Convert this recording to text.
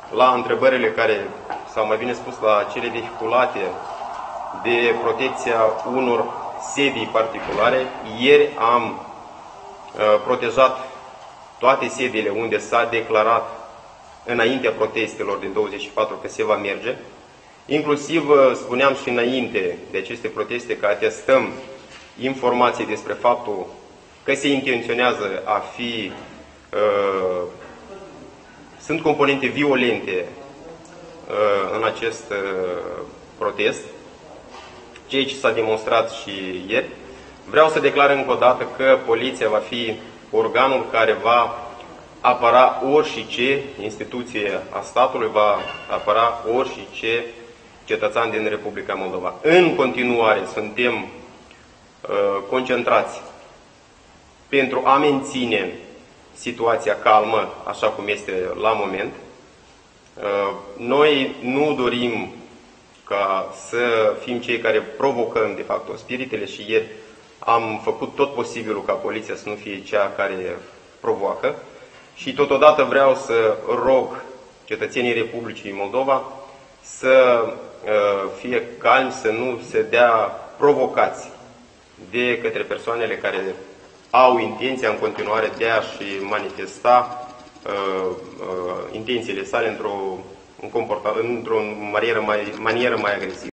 la întrebările care, sau mai bine spus, la cele vehiculate de protecția unor sedii particulare, ieri am protejat toate sediile unde s-a declarat înaintea protestelor din 24 că se va merge. Inclusiv spuneam și înainte de aceste proteste că atestăm informații despre faptul că se intenționează a fi, sunt componente violente în acest protest, ceea ce s-a demonstrat și ieri. Vreau să declar încă o dată că poliția va fi organul care va apăra orice instituție a statului, va apăra orice cetățean din Republica Moldova. În continuare suntem concentrați pentru a menține situația calmă, așa cum este la moment. Noi nu dorim ca să fim cei care provocăm, de fapt, spiritele și ieri am făcut tot posibilul ca poliția să nu fie cea care provoacă. Și totodată vreau să rog cetățenii Republicii Moldova să fie calmi, să nu se dea provocați de către persoanele care au intenția în continuare de a-și manifesta intențiile sale într-o manieră mai agresivă.